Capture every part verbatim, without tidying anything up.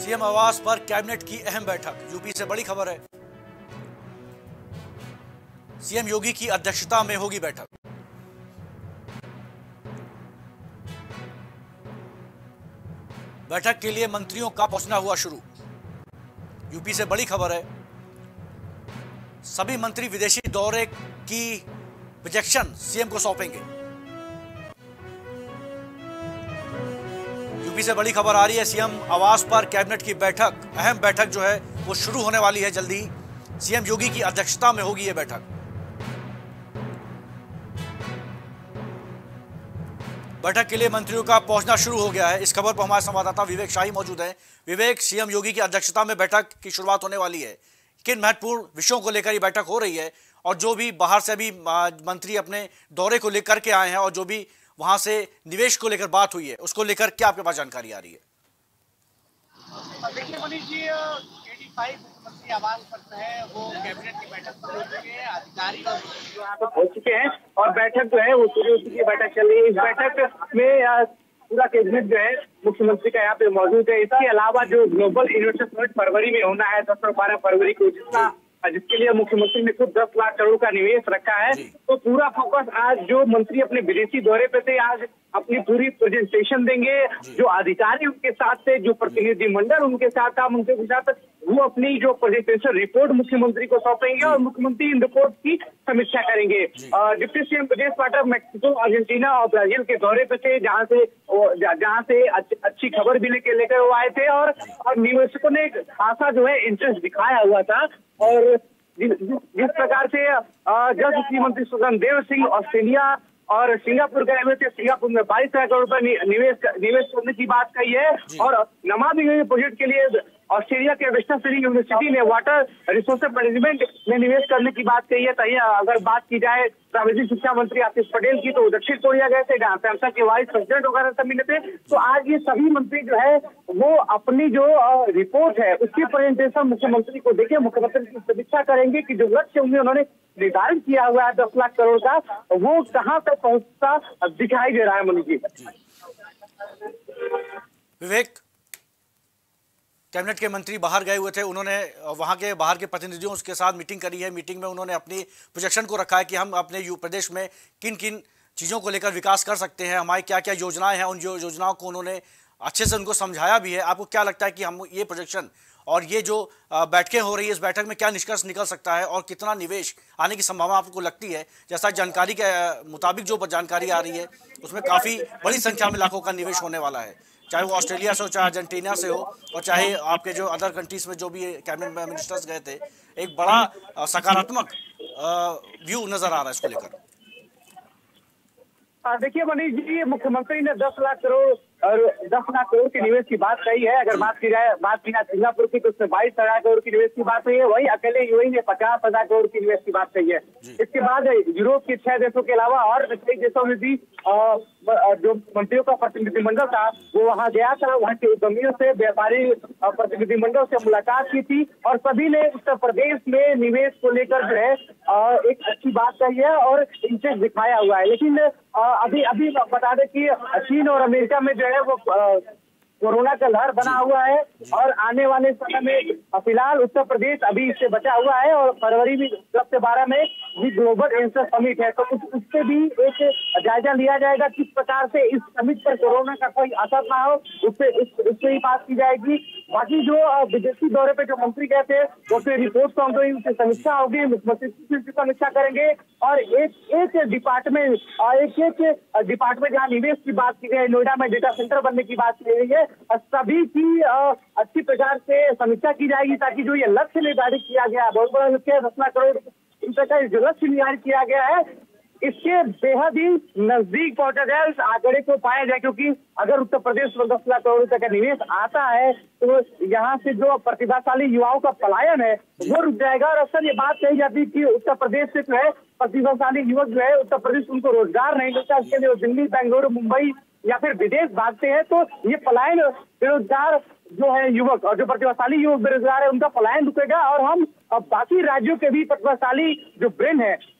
CM आवास पर cabinet की अहम बैठक। यूपी से बड़ी खबर है। सीएम योगी की अध्यक्षता में होगी बैठक। बैठक के लिए मंत्रियों का पहुंचना हुआ शुरू। यूपी से बड़ी खबर है। सभी मंत्री विदेशी दौरे की प्रोजेक्शन सीएम को सौंपेंगे। यूपी से बड़ी खबर आ रही है। सीएम आवास पर कैबिनेट की बैठक, अहम बैठक जो है वो शुरू होने वाली है जल्दी। सीएम योगी की अध्यक्षता में होगी ये बैठक। बैठक के लिए मंत्रियों का पहुंचना शुरू हो गया है। इस खबर पर हमारे संवाददाता विवेक शाही मौजूद हैं। विवेक, सीएम योगी की अध्यक्षता में बैठक की शुरुआत होने वाली है। किन महत्वपूर्ण विषयों को लेकर ये बैठक हो रही है और जो भी बाहर से अभी मंत्री अपने दौरे को लेकर के आए हैं और जो भी वहां से निवेश को लेकर बात हुई है उसको लेकर क्या आपके पास जानकारी आ रही है? देखिए मनीष जी, पचासी मुख्यमंत्री आवास पर है वो कैबिनेट की बैठक शुरू हो चुकी है। अधिकारी और जो यहाँ पर पहुंच चुके हैं और बैठक जो है वो शुरू हो चुकी है। बैठक चल रही है। इस बैठक में पूरा कैबिनेट जो है मुख्यमंत्री का यहाँ पे मौजूद है। इसके अलावा जो ग्लोबल इन्वेस्टर समिट फरवरी में होना है, दस और बारह फरवरी को, जिसका जिसके लिए मुख्यमंत्री ने खुद दस लाख करोड़ का निवेश रखा है, तो पूरा फोकस आज जो मंत्री अपने विदेशी दौरे पे थे, आज अपनी पूरी प्रेजेंटेशन देंगे। जो अधिकारी उनके साथ थे, जो प्रतिनिधि मंडल उनके साथ था, उनके साथ वो अपनी जो प्रेजेंटेशन रिपोर्ट मुख्यमंत्री को सौंपेंगे और मुख्यमंत्री इन रिपोर्ट की समीक्षा करेंगे। Deputy CM Brajesh Pathak Mexico, Argentina और ब्राजील के दौरे पे थे, जहाँ से जहाँ से अच्छी खबर भी लेके लेकर वो आए थे और, और निवेशकों ने एक खासा जो है इंटरेस्ट दिखाया हुआ था। और जिस जिस प्रकार से जल शक्ति मंत्री सुगंधदेव सिंह ऑस्ट्रेलिया और सिंगापुर गए हुए थे, सिंगापुर में बाईस हजार करोड़ रुपए निवेश निवेश करने की बात कही है और नमामि गंगे प्रोजेक्ट के लिए ऑस्ट्रेलिया के वेस्टर्न सिटी यूनिवर्सिटी ने वाटर रिसोर्सेज मैनेजमेंट में निवेश करने की बात कही है। तो अगर बात की जाए प्राविधिक शिक्षा मंत्री आतिश पटेल की, तो दक्षिण कोरिया गए थे, जहाँ सैमसंग के वाइस प्रेसिडेंट वगैरह सब मिले थे। तो आज ये सभी मंत्री जो है वो अपनी जो रिपोर्ट है उसकी प्रेजेंटेशन मुख्यमंत्री को देके मुख्यमंत्री की समीक्षा करेंगे कि जो लक्ष्य उन्होंने निर्धारित किया हुआ है दस लाख करोड़ का, वो कहाँ तक पहुंचता दिखाई दे रहा है। मनीष जी, विवेक, कैबिनेट के मंत्री बाहर गए हुए थे, उन्होंने वहां के बाहर के प्रतिनिधियों के साथ मीटिंग करी है। मीटिंग में उन्होंने अपनी प्रोजेक्शन को रखा है कि हम अपने यू प्रदेश में किन किन चीज़ों को लेकर विकास कर सकते हैं, हमारी क्या क्या योजनाएं हैं। उन जो योजनाओं को उन्होंने अच्छे से उनको समझाया भी है। आपको क्या लगता है कि हम ये प्रोजेक्शन और ये जो बैठकें हो रही है, इस बैठक में क्या निष्कर्ष निकल सकता है और कितना निवेश आने की संभावना आपको लगती है? जैसा जानकारी के मुताबिक जो जानकारी आ रही है उसमें काफ़ी बड़ी संख्या में लाखों का निवेश होने वाला है, चाहे वो ऑस्ट्रेलिया से हो, चाहे अर्जेंटीना से हो और चाहे आपके जो अदर कंट्रीज में जो भी कैबिनेट मिनिस्टर्स गए थे। एक बड़ा सकारात्मक व्यू नजर आ रहा है इसको लेकर। देखिए मनीष जी, मुख्यमंत्री ने दस लाख करोड़ और दस लाख करोड़ के निवेश की बात कही है। अगर बात की जाए बात की जाए सिंगापुर की, तो उसमें बाईस हजार करोड़ की निवेश की बात कही है। वही अकेले यूएई ने पचास हजार करोड़ की निवेश की बात कही है। इसके बाद यूरोप के छह देशों के अलावा और कई देशों में भी जो मंत्रियों का प्रतिनिधिमंडल था वो वहाँ गया था। वहाँ के उद्यमियों से, व्यापारी प्रतिनिधिमंडल से मुलाकात की थी और सभी ने उत्तर प्रदेश में निवेश को लेकर जो है एक अच्छी बात कही है और इंटरेस्ट दिखाया हुआ है। लेकिन अभी अभी बता दें कि चीन और अमेरिका में जो है वो कोरोना का लहर बना हुआ है और आने वाले समय में फिलहाल उत्तर प्रदेश अभी इससे बचा हुआ है और फरवरी में दस से बारह में भी ग्लोबल इन्वेस्टर समिट है, तो उस, उससे भी एक जायजा लिया जाएगा किस प्रकार से इस समिट पर कोरोना का कोई असर ना हो, उससे उससे ही बात की जाएगी। बाकी जो विदेशी दौरे पे जो मंत्री गए थे वो फिर रिपोर्ट सौंपेगी, उसकी समीक्षा होगी, मुख्यमंत्री की समीक्षा करेंगे और एक एक डिपार्टमेंट एक एक डिपार्टमेंट जहाँ निवेश की बात की गई, नोएडा में डेटा सेंटर बनने की बात की गई है, सभी की अच्छी प्रकार से समीक्षा की जाएगी ताकि जो ये लक्ष्य निर्धारित किया गया है, बहुत बड़ा लक्ष्य दस लाख करोड़ रुपए का जो लक्ष्य निर्धारित किया गया है, इसके बेहद ही नजदीक पहुंचा जाए, इस आंकड़े को पाया जाए। क्योंकि अगर उत्तर प्रदेश में दस लाख करोड़ रुपए का निवेश आता है तो यहाँ से जो प्रतिभाशाली युवाओं का पलायन है वो रुक जाएगा। और अक्सर ये बात कही जाती है कि उत्तर प्रदेश से जो है प्रतिभाशाली युवक जो है उत्तर प्रदेश उनको रोजगार नहीं मिलता, इसके लिए वो दिल्ली, बेंगलुरु, मुंबई या फिर विदेश भागते हैं। तो ये पलायन बेरोजगार जो है युवक और जो प्रतिभाशाली युवक बेरोजगार है उनका पलायन रुकेगा और हम अब बाकी राज्यों के भी प्रतिभाशाली जो ब्रेन है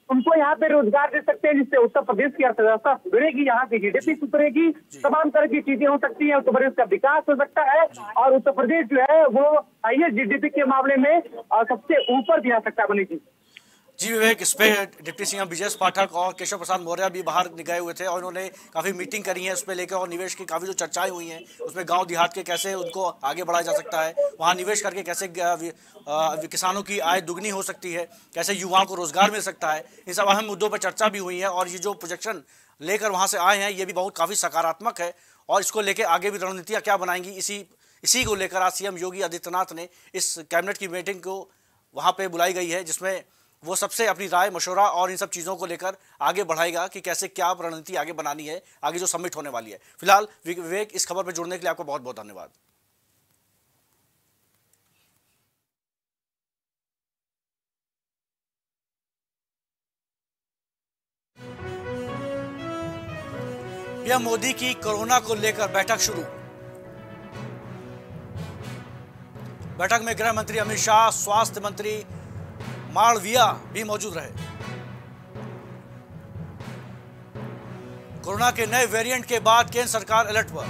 उनको यहाँ पे रोजगार दे सकते हैं, जिससे उत्तर प्रदेश की अर्थव्यवस्था सुधरेगी, यहाँ की जीडीपी सुधरेगी, तमाम तरह की चीजें हो सकती है, उत्तर प्रदेश का विकास हो सकता है और उत्तर प्रदेश जो है वो हाईएस्ट जीडीपी के मामले में सबसे ऊपर भी आ सकता है। मनीष जी जी विवेक, इस पे डिप्टी सीएम ब्रजेश पाठक और केशव प्रसाद मौर्य भी बाहर गए हुए थे और उन्होंने काफ़ी मीटिंग करी है उस पर लेकर, और निवेश की काफ़ी जो चर्चाएं हुई हैं उसमें गांव देहात के कैसे उनको आगे बढ़ाया जा सकता है, वहां निवेश करके कैसे किसानों की आय दुगनी हो सकती है, कैसे युवाओं को रोजगार मिल सकता है, इन सब अहम मुद्दों पर चर्चा भी हुई है। और ये जो प्रोजेक्शन लेकर वहाँ से आए हैं ये भी बहुत काफ़ी सकारात्मक है और इसको लेकर आगे भी रणनीतियाँ क्या बनाएंगी, इसी इसी को लेकर आज सीएम योगी आदित्यनाथ ने इस कैबिनेट की मीटिंग को वहाँ पे बुलाई गई है, जिसमें वो सबसे अपनी राय मशवरा और इन सब चीज़ों को लेकर आगे बढ़ाएगा कि कैसे क्या रणनीति आगे बनानी है, आगे जो समिट होने वाली है। फिलहाल विवेक, इस खबर पर जुड़ने के लिए आपको बहुत बहुत धन्यवाद। पीएम मोदी की कोरोना को लेकर बैठक शुरू। बैठक में गृह मंत्री अमित शाह, स्वास्थ्य मंत्री मालविया भी मौजूद रहे। कोरोना के नए वेरिएंट के बाद केंद्र सरकार अलर्ट पर।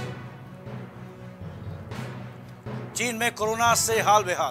चीन में कोरोना से हाल बेहाल।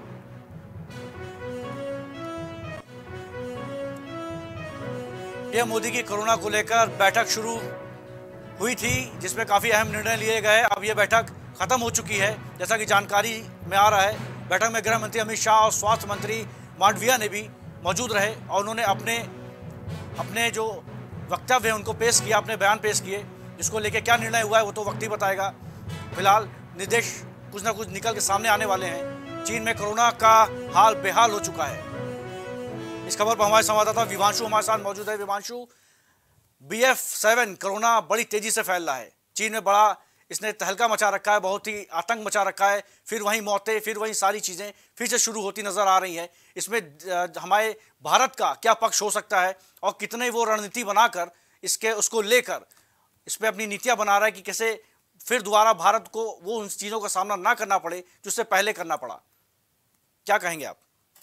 पीएम मोदी की कोरोना को लेकर बैठक शुरू हुई थी जिसमें काफी अहम निर्णय लिए गए। अब यह बैठक खत्म हो चुकी है जैसा कि जानकारी में आ रहा है। बैठक में गृह मंत्री अमित शाह और स्वास्थ्य मंत्री मालविया ने भी मौजूद रहे और उन्होंने अपने अपने जो वक्तव्य है उनको पेश किया, अपने बयान पेश किए, जिसको लेके क्या निर्णय हुआ है वो तो वक्त ही बताएगा। फिलहाल निर्देश कुछ ना कुछ निकल के सामने आने वाले हैं। चीन में कोरोना का हाल बेहाल हो चुका है। इस खबर पर हमारे संवाददाता विवांशु हमारे साथ मौजूद है। Vivanshu, B F seven corona बड़ी तेजी से फैल रहा है। चीन में बड़ा इसने तहलका मचा रखा है, बहुत ही आतंक मचा रखा है। फिर वहीं मौतें, फिर वहीं सारी चीज़ें फिर से शुरू होती नजर आ रही हैं। इसमें हमारे भारत का क्या पक्ष हो सकता है और कितने वो रणनीति बनाकर इसके उसको लेकर इस पर अपनी नीतियां बना रहा है कि कैसे फिर दोबारा भारत को वो उन चीज़ों का सामना ना करना पड़े जो उससे पहले करना पड़ा। क्या कहेंगे आप?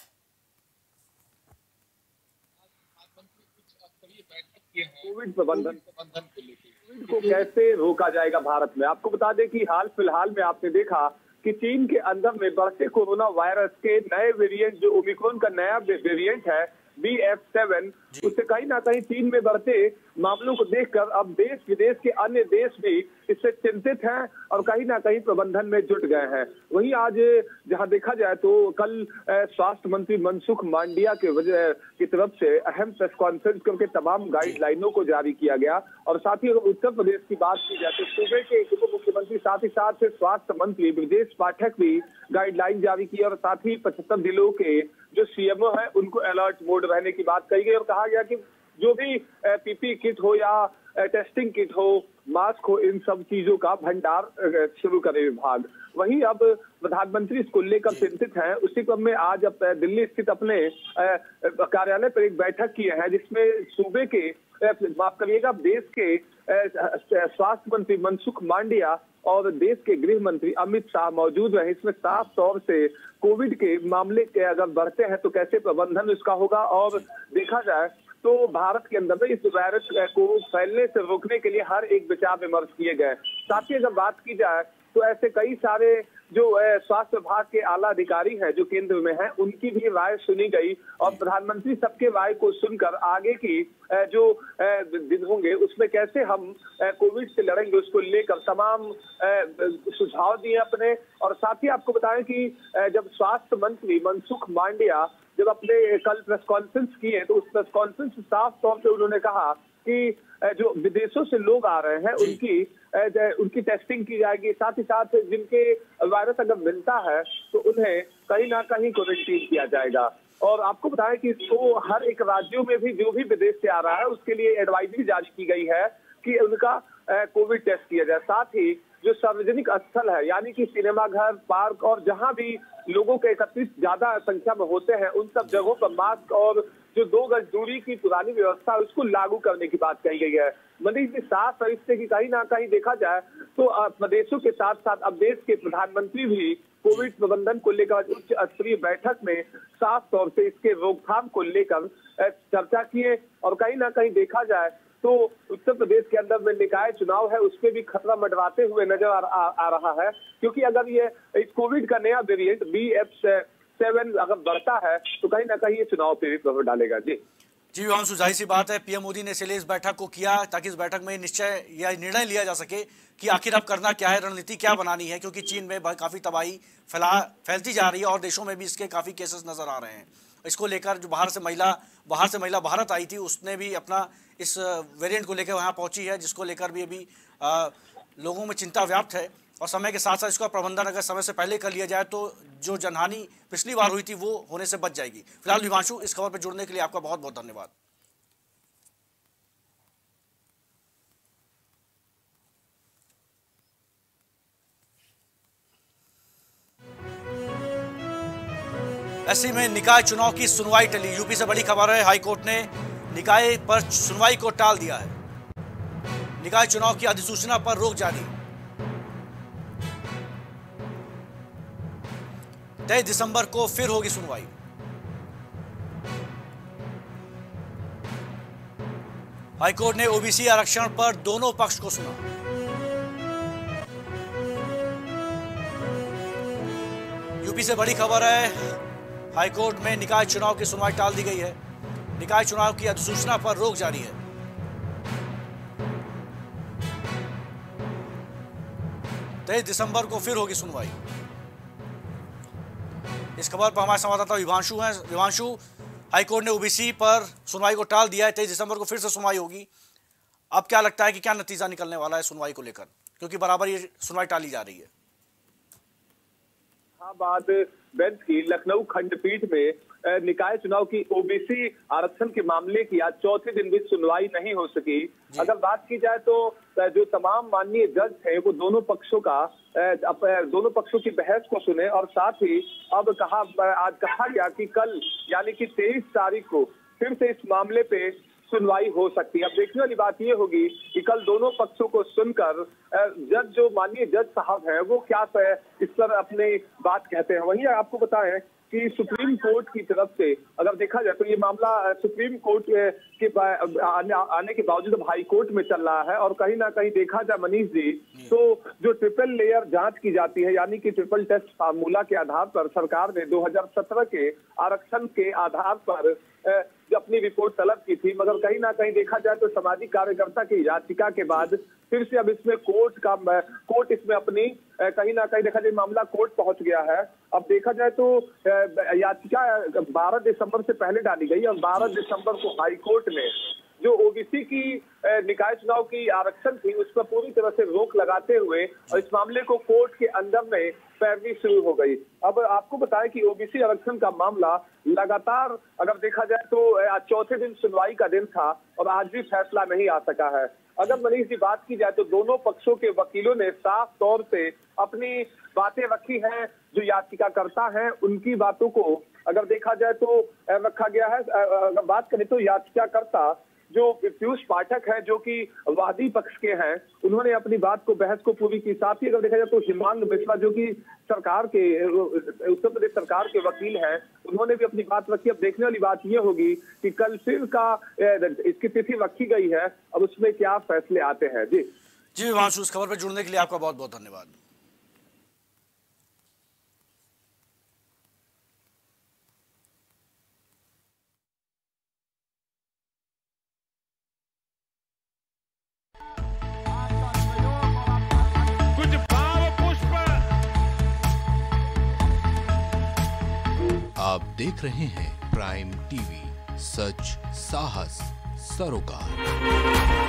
कोविड प्रबंधन कोविड को कैसे रोका जाएगा भारत में। आपको बता दें कि हाल फिलहाल में आपने देखा कि चीन के अंदर में बढ़ते कोरोना वायरस के नए वेरिएंट, जो ओमिक्रॉन का नया वेरिएंट है बी एफ सेवन, उससे कहीं ना कहीं चीन में बढ़ते मामलों को देखकर अब देश विदेश के अन्य देश भी इससे चिंतित हैं और कहीं ना कहीं प्रबंधन में जुट गए हैं। वहीं आज जहां देखा जाए तो कल स्वास्थ्य मंत्री मनसुख मांडविया के वजह की तरफ से अहम प्रेस कॉन्फ्रेंस करके तमाम गाइडलाइनों को जारी किया गया। और साथ ही अगर उत्तर प्रदेश की बात की जाए तो सूबे के उप मुख्यमंत्री साथ ही साथ स्वास्थ्य मंत्री ब्रजेश पाठक भी गाइडलाइन जारी की और साथ ही पचहत्तर जिलों के जो सीएमओ है उनको अलर्ट मोड रहने की बात कही गई और कहा गया कि जो भी पीपी किट हो या टेस्टिंग किट हो, मास्क हो, इन सब चीजों का भंडार शुरू करे विभाग। वहीं अब प्रधानमंत्री इसको लेकर चिंतित हैं। उसी क्रम में आज अब दिल्ली स्थित अपने कार्यालय पर एक बैठक की है जिसमें सूबे के माफ करिएगा देश के स्वास्थ्य मंत्री मनसुख मांडविया और देश के गृह मंत्री अमित शाह मौजूद रहे। इसमें साफ तौर से कोविड के मामले के अगर बढ़ते हैं तो कैसे प्रबंधन इसका होगा और देखा जाए तो भारत के अंदर में इस वायरस को फैलने से रोकने के लिए हर एक विचार विमर्श किए गए। साथ ही अगर बात की जाए तो ऐसे कई सारे जो स्वास्थ्य विभाग के आला अधिकारी हैं जो केंद्र में हैं उनकी भी राय सुनी गई और प्रधानमंत्री सबके राय को सुनकर आगे की जो दिन होंगे उसमें कैसे हम कोविड से लड़ेंगे उसको लेकर तमाम सुझाव दिए अपने। और साथ ही आपको बताएं कि जब स्वास्थ्य मंत्री मनसुख मांडविया जब अपने कल प्रेस कॉन्फ्रेंस किए तो उस प्रेस कॉन्फ्रेंस में साफ तौर पे उन्होंने कहा कि जो विदेशों से लोग आ रहे हैं उनकी उनकी टेस्टिंग की जाएगी, साथ ही साथ जिनके वायरस अगर मिलता है तो उन्हें कहीं ना कहीं क्वारंटीन किया जाएगा। और आपको बताएं कि इसको हर एक राज्यों में भी जो भी विदेश से आ रहा है उसके लिए एडवाइजरी जारी की गई है कि उनका कोविड टेस्ट किया जाए। साथ ही जो सार्वजनिक स्थल है यानी कि सिनेमा घर, पार्क और जहां भी लोगों के एकत्रित ज्यादा संख्या में होते हैं उन सब जगहों पर मास्क और जो दो गज दूरी की पुरानी व्यवस्था उसको लागू करने की बात कही गई है। मनीष जी, सात फरिश्ते की कहीं ना कहीं देखा जाए तो प्रदेशों के साथ साथ अब देश के प्रधानमंत्री भी कोविड प्रबंधन को लेकर उच्च स्तरीय बैठक में साफ तौर से इसके रोकथाम को लेकर चर्चा किए। और कहीं ना कहीं देखा जाए तो उत्तर प्रदेश के अंदर में निकाय चुनाव है, उसपे भी खतरा मंडराते हुए नजर आ, आ, आ रहा है, क्योंकि अगर ये इस कोविड का नया वेरिएंट बी एफ सेवन अगर बढ़ता है तो कहीं ना कहीं ये चुनाव पे भी प्रभाव डालेगा। जी जी विवांशु, जाहिर सी बात है पीएम मोदी ने इसलिए इस बैठक को किया ताकि इस बैठक में निश्चय या निर्णय लिया जा सके कि आखिर अब करना क्या है, रणनीति क्या बनानी है, क्योंकि चीन में काफी तबाही फैला फैलती जा रही है और देशों में भी इसके काफी केसेस नजर आ रहे हैं। इसको लेकर जो बाहर से महिला बाहर से महिला भारत आई थी, उसने भी अपना इस वेरिएंट को लेकर वहाँ पहुंची है, जिसको लेकर भी अभी आ, लोगों में चिंता व्याप्त है। और समय के साथ साथ इसका प्रबंधन अगर समय से पहले कर लिया जाए तो जो जनहानि पिछली बार हुई थी वो होने से बच जाएगी। फिलहाल विवांशु, इस खबर पर जुड़ने के लिए आपका बहुत बहुत धन्यवाद। ऐसे में निकाय चुनाव की सुनवाई टली। यूपी से बड़ी खबर है, हाईकोर्ट ने निकाय पर सुनवाई को टाल दिया है। निकाय चुनाव की अधिसूचना पर रोक जारी। तेईस दिसंबर को फिर होगी सुनवाई। हाईकोर्ट ने ओबीसी आरक्षण पर दोनों पक्ष को सुना। यूपी से बड़ी खबर है, हाईकोर्ट में निकाय चुनाव की सुनवाई टाल दी गई है। निकाय चुनाव की अधिसूचना पर रोक जारी है। तेईस दिसंबर को फिर होगी सुनवाई। इस खबर पर हमारे संवाददाता विवांशु हैं। विवांशु, हाईकोर्ट ने ओबीसी पर सुनवाई को टाल दिया है, तेईस दिसंबर को फिर से सुनवाई होगी। अब क्या लगता है कि क्या नतीजा निकलने वाला है सुनवाई को लेकर, क्योंकि बराबर ये सुनवाई टाली जा रही है? बाद बेंच की लखनऊ खंडपीठ में निकाय चुनाव की ओबीसी आरक्षण के मामले की आज चौथे दिन भी सुनवाई नहीं हो सकी। अगर बात की जाए तो जो तमाम माननीय जज थे वो दोनों पक्षों का दोनों पक्षों की बहस को सुने और साथ ही अब कहा आज कहा गया कि कल यानी कि तेईस तारीख को फिर से इस मामले पे सुनवाई हो सकती है। अब देखने वाली बात ये होगी कि कल दोनों पक्षों को सुनकर जज जो माननीय जज साहब हैं वो क्या इस पर अपनी बात कहते हैं। वहीं आपको बताएं कि सुप्रीम कोर्ट की तरफ से अगर देखा जाए तो ये मामला सुप्रीम कोर्ट के आने के बावजूद अब हाई कोर्ट में चल रहा है। और कहीं ना कहीं देखा जाए मनीष जी तो जो ट्रिपल लेयर जांच की जाती है यानी कि ट्रिपल टेस्ट फार्मूला के आधार पर सरकार ने दो हज़ार सत्रह के आरक्षण के आधार पर जो अपनी रिपोर्ट तलब की थी, मगर कहीं ना कहीं देखा जाए तो सामाजिक कार्यकर्ता की याचिका के बाद फिर से अब इसमें कोर्ट का कोर्ट इसमें अपनी कहीं ना कहीं देखा जाए मामला कोर्ट पहुंच गया है। अब देखा जाए तो याचिका बारह दिसंबर से पहले डाली गई और बारह दिसंबर को हाई कोर्ट ने जो ओबीसी की निकाय चुनाव की आरक्षण थी उस पर पूरी तरह से रोक लगाते हुए और इस मामले को कोर्ट के अंदर में पैरवी शुरू हो गई। अब आपको बताएं कि ओबीसी आरक्षण का मामला लगातार अगर देखा जाए तो आज चौथे दिन सुनवाई का दिन था और आज भी फैसला नहीं आ सका है। अगर मनीष जी बात की जाए तो दोनों पक्षों के वकीलों ने साफ तौर से अपनी बातें रखी हैं, जो याचिकाकर्ता हैं उनकी बातों को अगर देखा जाए तो रखा गया है। अगर बात करें तो याचिकाकर्ता जो पीयूष पाठक है जो कि वादी पक्ष के हैं, उन्होंने अपनी बात को बहस को पूरी की। साथ ही अगर देखा जाए तो हिमांग मिश्रा जो कि सरकार के उत्तर प्रदेश सरकार के वकील हैं, उन्होंने भी अपनी बात रखी। अब देखने वाली बात यह होगी कि कल फिर का इसकी तिथि रखी गई है, अब उसमें क्या फैसले आते हैं। जी जी विवांशु, इस खबर पर जुड़ने के लिए आपका बहुत बहुत धन्यवाद। आप देख रहे हैं प्राइम टीवी, सच साहस सरोकार।